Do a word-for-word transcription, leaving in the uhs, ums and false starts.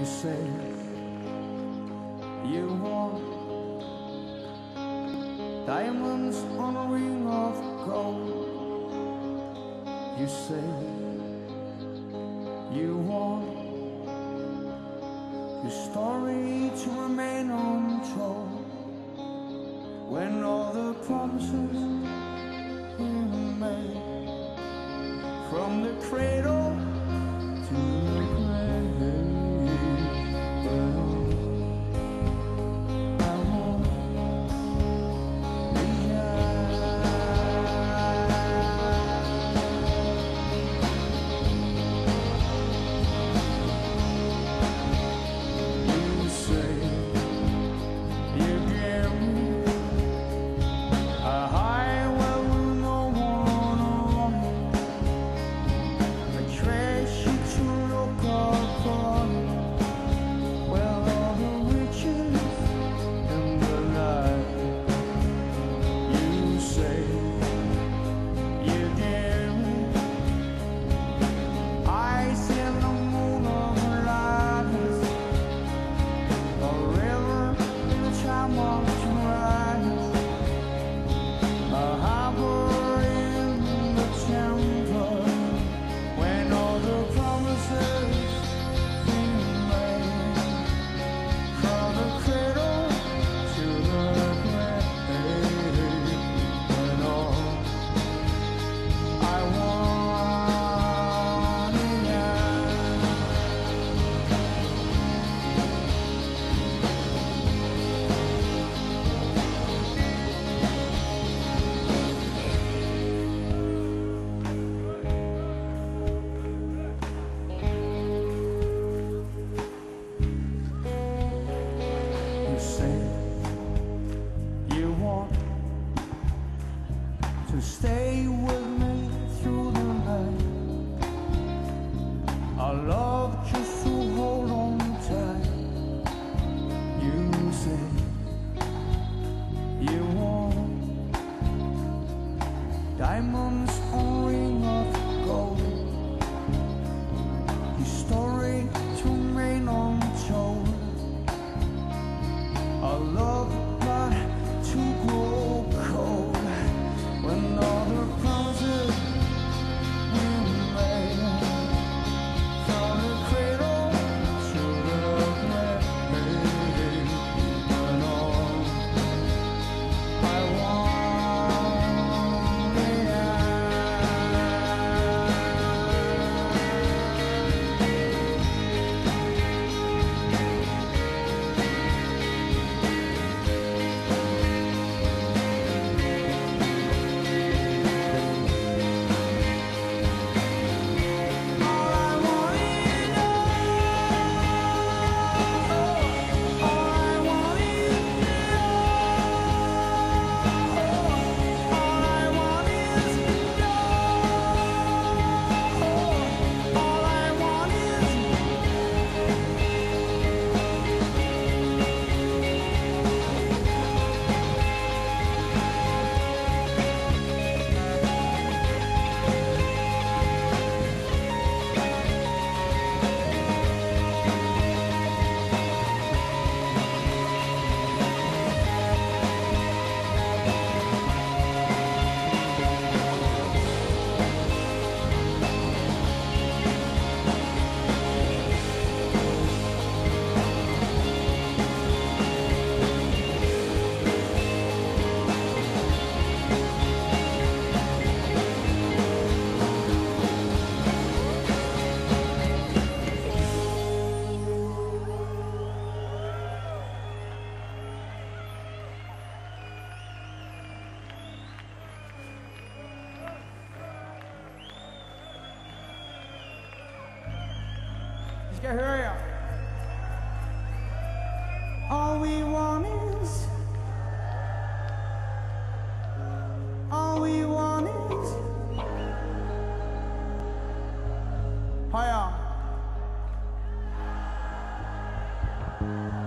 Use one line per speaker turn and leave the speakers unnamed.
You say you want diamonds on a ring of gold. You say you want your story to remain untold. When all the promises we made, from the cradle to the grave, I won't be You say you give me a high well no one on a treasure to look upon. Well, all the riches in the light. You say you give me eyes in the moon of lightness, a river in the time of rise, a harbor in the temple. When all the promises we made, from the cradle to the grave, when all I want is You say you want to stay with me through the night. Our love just to hold on tight. You say you want diamonds on a ring of gold. Your story to remain untold. Our love not to grow cold. When all the promises we made, from the cradle to the grave, when all I want is Skal jeg høre jer? All we want is, all we want is højere.